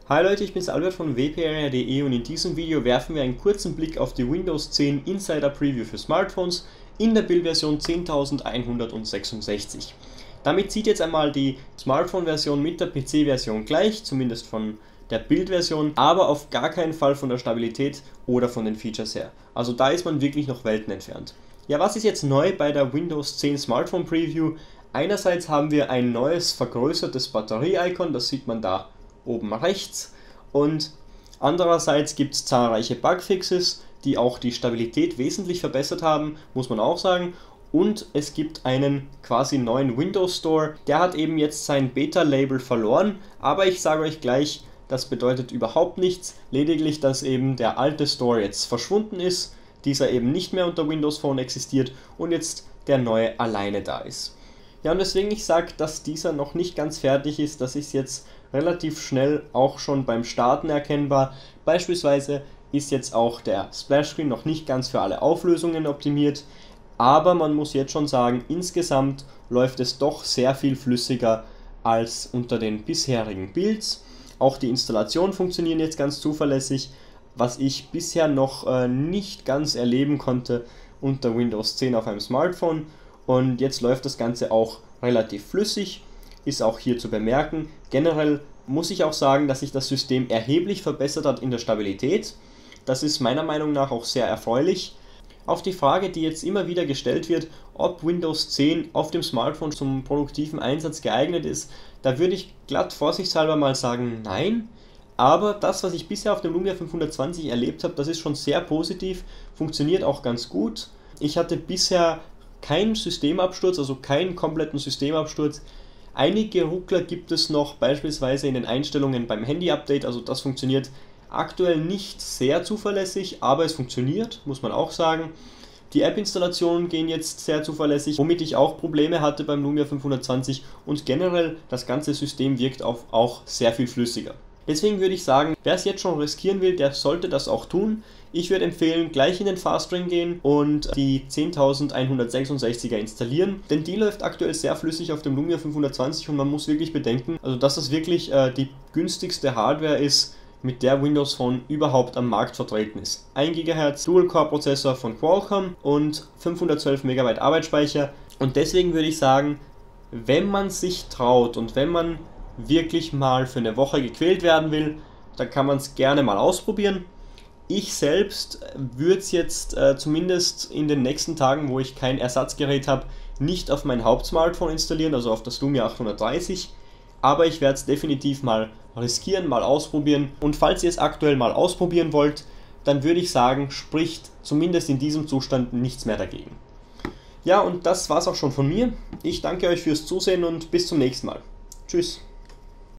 Hi Leute, ich bin's Albert von wparea.de und in diesem Video werfen wir einen kurzen Blick auf die Windows 10 Insider Preview für Smartphones in der Bildversion 10.166. Damit sieht jetzt einmal die Smartphone-Version mit der PC-Version gleich, zumindest von der Bildversion, aber auf gar keinen Fall von der Stabilität oder von den Features her. Also da ist man wirklich noch Welten entfernt. Ja, was ist jetzt neu bei der Windows 10 Smartphone Preview? Einerseits haben wir ein neues vergrößertes Batterie-Icon, das sieht man da oben rechts, und andererseits gibt es zahlreiche Bugfixes, die auch die Stabilität wesentlich verbessert haben, muss man auch sagen, und es gibt einen quasi neuen Windows Store, der hat eben jetzt sein Beta-Label verloren, aber ich sage euch gleich, das bedeutet überhaupt nichts, lediglich, dass eben der alte Store jetzt verschwunden ist, dieser eben nicht mehr unter Windows Phone existiert und jetzt der neue alleine da ist. Ja, und deswegen ich sage, dass dieser noch nicht ganz fertig ist, das ist jetzt relativ schnell auch schon beim Starten erkennbar. Beispielsweise ist jetzt auch der Splashscreen noch nicht ganz für alle Auflösungen optimiert, aber man muss jetzt schon sagen, insgesamt läuft es doch sehr viel flüssiger als unter den bisherigen Builds. Auch die Installationen funktionieren jetzt ganz zuverlässig, was ich bisher noch nicht ganz erleben konnte unter Windows 10 auf einem Smartphone. Und jetzt läuft das Ganze auch relativ flüssig, ist auch hier zu bemerken. Generell muss ich auch sagen, dass sich das System erheblich verbessert hat in der Stabilität. Das ist meiner Meinung nach auch sehr erfreulich. Auf die Frage, die jetzt immer wieder gestellt wird, ob Windows 10 auf dem Smartphone zum produktiven Einsatz geeignet ist, da würde ich glatt vorsichtshalber mal sagen, nein. Aber das, was ich bisher auf dem Lumia 520 erlebt habe, das ist schon sehr positiv, funktioniert auch ganz gut. Ich hatte bisher keinen Systemabsturz, also keinen kompletten Systemabsturz. Einige Ruckler gibt es noch, beispielsweise in den Einstellungen beim Handy-Update, also das funktioniert aktuell nicht sehr zuverlässig, aber es funktioniert, muss man auch sagen. Die App-Installationen gehen jetzt sehr zuverlässig, womit ich auch Probleme hatte beim Lumia 520, und generell das ganze System wirkt auch sehr viel flüssiger. Deswegen würde ich sagen, wer es jetzt schon riskieren will, der sollte das auch tun. Ich würde empfehlen, gleich in den Fastring gehen und die 10.166er installieren, denn die läuft aktuell sehr flüssig auf dem Lumia 520 und man muss wirklich bedenken, also dass das wirklich die günstigste Hardware ist, mit der Windows Phone überhaupt am Markt vertreten ist. 1 GHz Dual-Core-Prozessor von Qualcomm und 512 MB Arbeitsspeicher, und deswegen würde ich sagen, wenn man sich traut und wenn man wirklich mal für eine Woche gequält werden will, dann kann man es gerne mal ausprobieren. Ich selbst würde es jetzt zumindest in den nächsten Tagen, wo ich kein Ersatzgerät habe, nicht auf mein Hauptsmartphone installieren, also auf das Lumia 830, aber ich werde es definitiv mal riskieren, mal ausprobieren, und falls ihr es aktuell mal ausprobieren wollt, dann würde ich sagen, spricht zumindest in diesem Zustand nichts mehr dagegen. Ja, und das war's auch schon von mir. Ich danke euch fürs Zusehen und bis zum nächsten Mal. Tschüss.